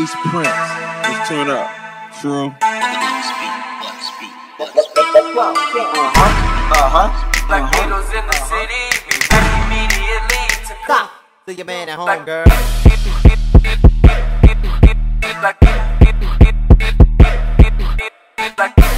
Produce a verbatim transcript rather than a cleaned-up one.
Ace Prince. Let's turn up. True. Uh-huh. Like needles in the city, be back immediately to Stop. See your man at home, girl. like